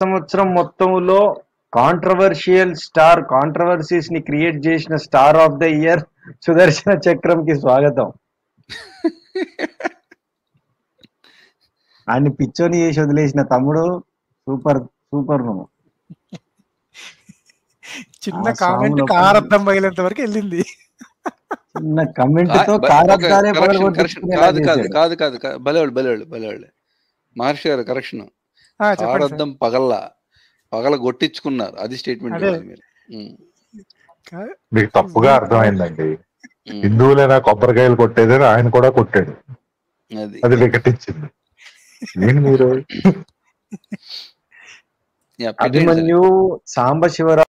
సంవత్సరం మొత్తంలో controversial star controversies ని క్రియేట్ చేసిన star of the year Sudarshana Chakram కి స్వాగతం. ఆయన్ని పిచ్చోని చేసి వదిలేసిన తమ్ముడు సూపర్ సూపర్. నువ్వు చిన్న కామెంట్ కారర్థం పగిలేంత వరకు వెళ్ళింది. చిన్న కమెంట్ తో కారద్దాలే కాదు బలేవాళ్ళు మహర్షి గారు కరెక్షన్. కారద్దం పగల కొట్టించుకున్నారు, అది స్టేట్మెంట్. మీకు తప్పుగా అర్థమైందండి. హిందువులైనా కొబ్బరికాయలు కొట్టేదని ఆయన కూడా కొట్టాడు, అది వికటించింది. నేను మీరు అభిమన్యు సాంబశివరావు